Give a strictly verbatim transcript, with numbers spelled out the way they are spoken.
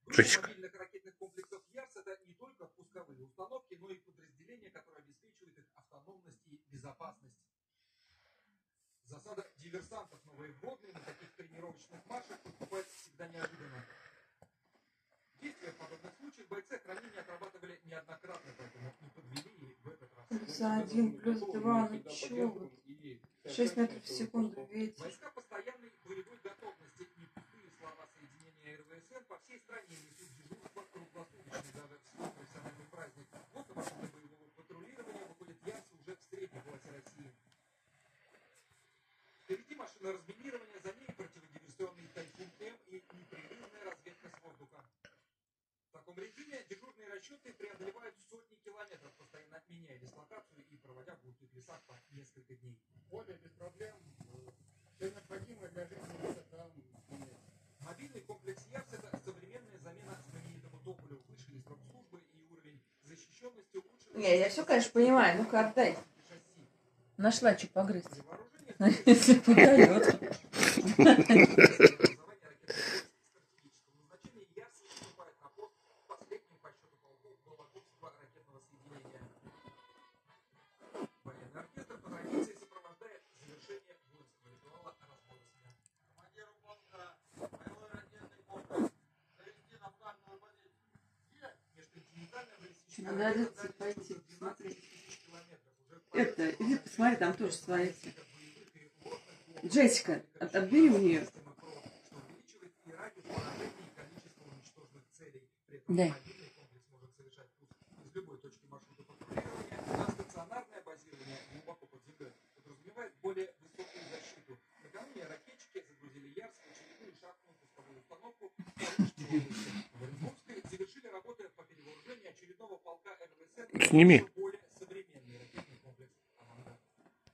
Группа мобильных ракетных комплексов Ярс — это не только пусковые установки, но и подразделения, которые обеспечивают их автономность и безопасность. Засада диверсантов новые вводные на таких тренировочных маршах поступает всегда неожиданно. Действия в подобных случаях бойцы хранения отрабатывали неоднократно, поэтому не подвели и в этот раз. Плюс один, плюс два, ну чё вы? шесть метров в секунду, ветер. Войска постоянной боевой готовности, не пустые слова соединения РВСН по всей стране несут дежурство круглосуточно, даже в свой профессиональный праздник. Вот на маршруты боевого патрулирования выходят Ярсы уже в средней полосе России. Впереди машина разминирования, за ней противодиверсионный Тайфун-М и непрерывная разведка с воздуха. В таком режиме дежурные расчеты преодолевают сотни километров, постоянно меняя дислокацию и проводя в глухих лесах по несколько дней. Более без проблем. Все необходимое для жизни там. Мобильный комплекс Ярс — это современная замена знаменитому Тополю. Высший срок службы и уровень защищенности улучшили. Не, я все, конечно, понимаю. Ну-ка, отдай. Нашла, что погрызть. Если подает. Надо пойти посмотреть. Это, иди посмотри, там тоже свои. Джессика, отбери у нее. Да. Сними.